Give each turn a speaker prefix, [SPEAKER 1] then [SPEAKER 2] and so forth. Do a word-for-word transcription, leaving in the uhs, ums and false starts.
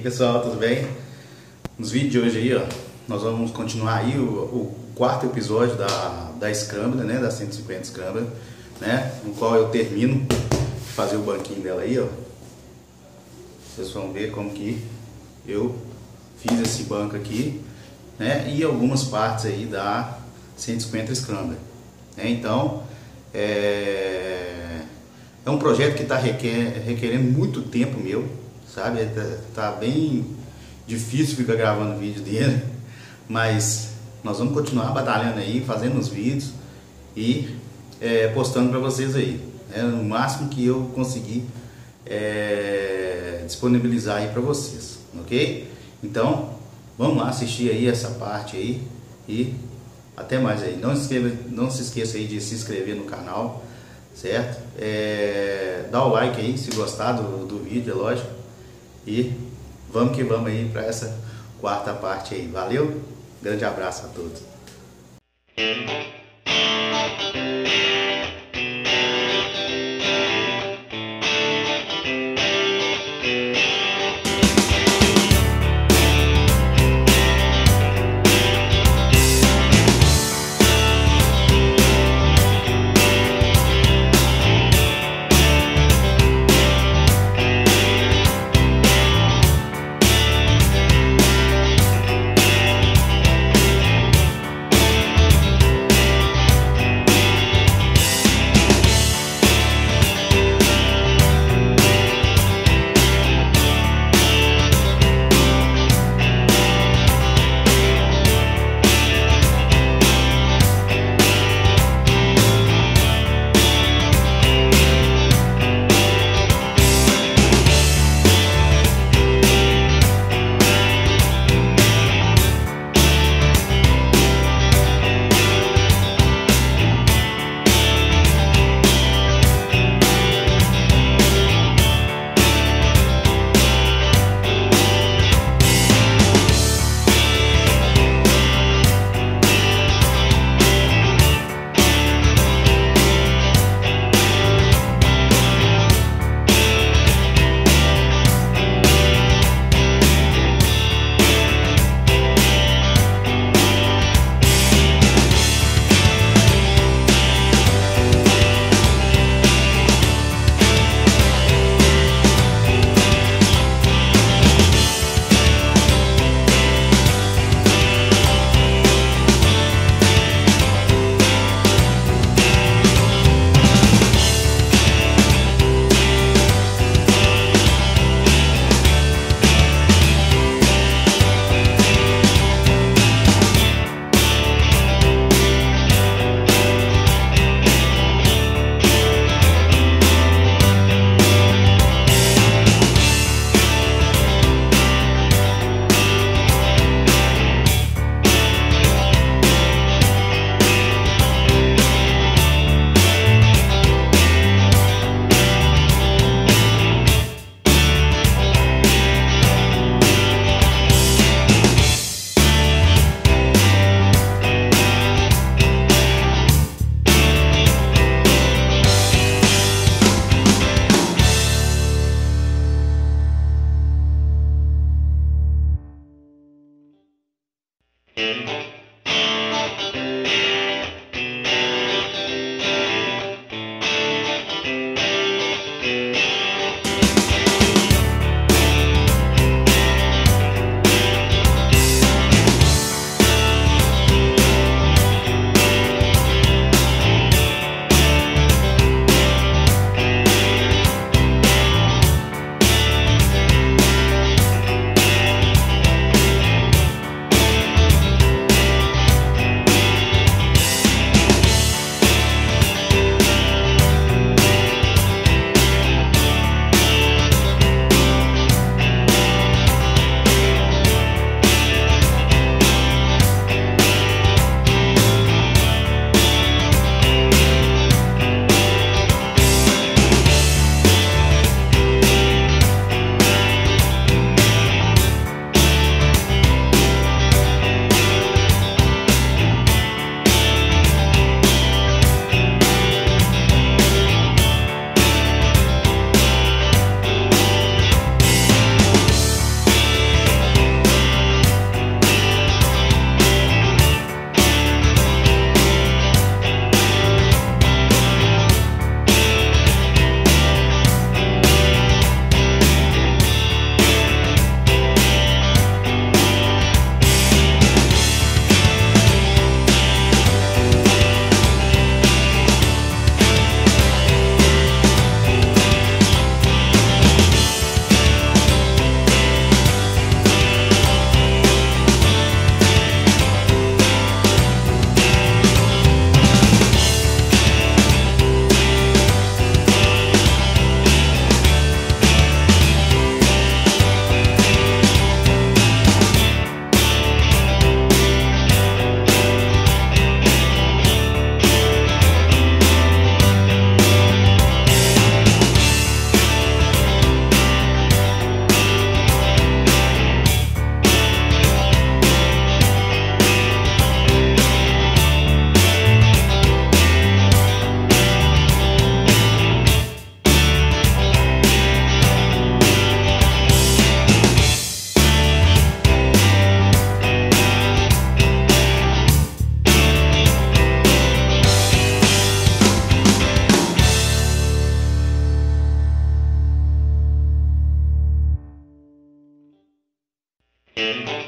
[SPEAKER 1] pessoal, tudo bem? Nos vídeos de hoje aí, ó, nós vamos continuar aí o, o quarto episódio da, da Scrambler, né, da cento e cinquenta Scrambler, né, no qual eu termino de fazer o banquinho dela aí, ó. Vocês vão ver como que eu fiz esse banco aqui, né, e algumas partes aí da cento e cinquenta Scrambler, né? Então, é, é um projeto que está requer, requerendo muito tempo meu, sabe? Tá, tá bem difícil ficar gravando vídeo dele, mas nós vamos continuar batalhando aí, fazendo os vídeos e é, postando para vocês aí, né? No máximo que eu conseguir é, disponibilizar aí para vocês, ok? Então vamos lá assistir aí essa parte aí e até mais aí. Não se esqueça, não se esqueça aí de se inscrever no canal, certo? É, dá o like aí se gostar do, do vídeo, é lógico. E vamos que vamos aí para essa quarta parte aí. Valeu? Grande abraço a todos. Música